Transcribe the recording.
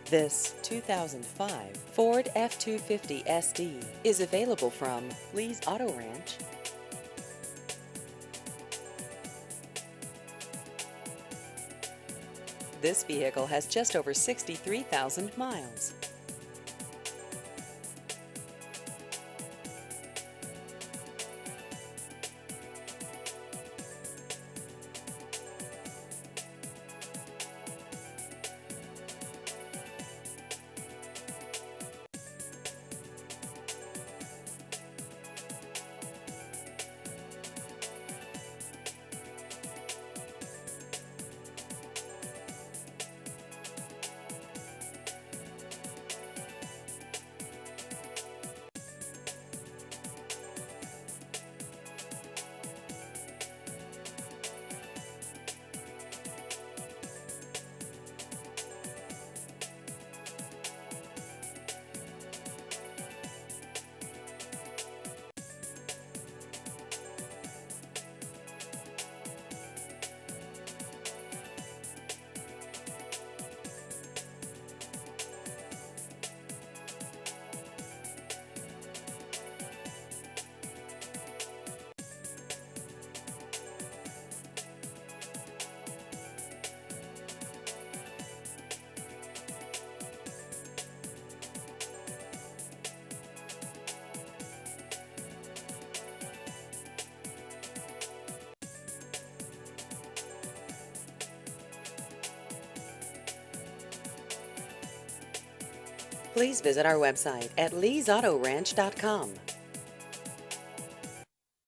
This 2005 Ford F-250 SD is available from Lee's Auto Ranch. This vehicle has just over 63,000 miles. Please visit our website at leesautoranch.com.